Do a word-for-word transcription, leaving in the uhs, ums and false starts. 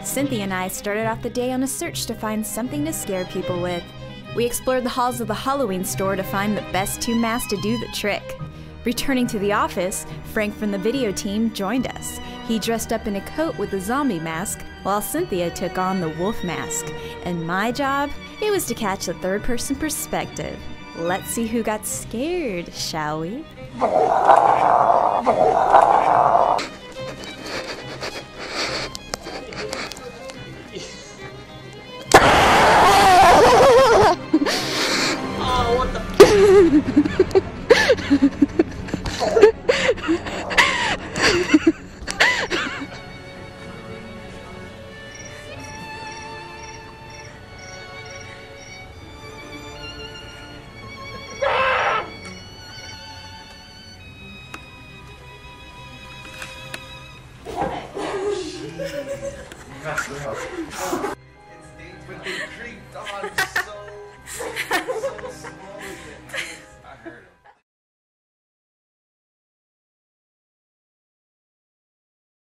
Cynthia and I started off the day on a search to find something to scare people with. We explored the halls of the Halloween store to find the best two masks to do the trick. Returning to the office, Frank from the video team joined us. He dressed up in a coat with a zombie mask, while Cynthia took on the wolf mask. And my job? It was to catch the third-person perspective. Let's see who got scared, shall we? Oh, what the? That's rough. It's with the creep.